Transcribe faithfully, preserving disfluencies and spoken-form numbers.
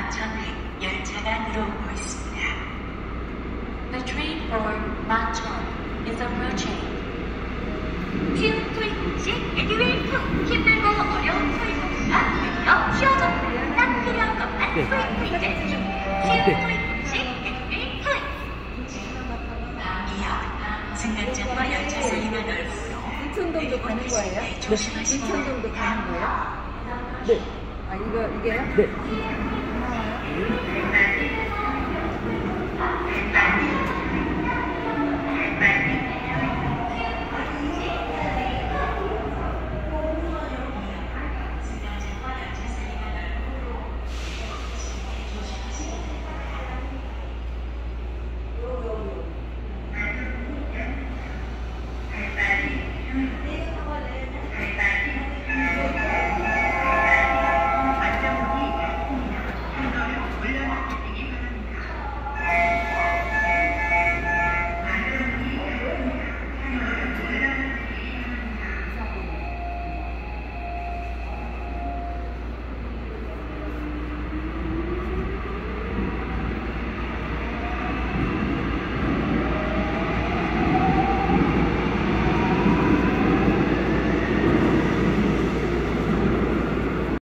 마천행 열차가 들어오고 있습니다. The train for Machon is approaching. 쉬운 토익공식 에듀웨이프 힘들고 어려운 토익공식과 드디어 쉬워졌고 딱 필요한 것만 토익 이제 쉬운 토익공식 에듀웨이프. 이어 승강장과 열차 사이가 넓으므로 인천동도 가는 거예요? 조심하시고 인천동도 가는 거예요? 네. 아 이거 이게요? 네.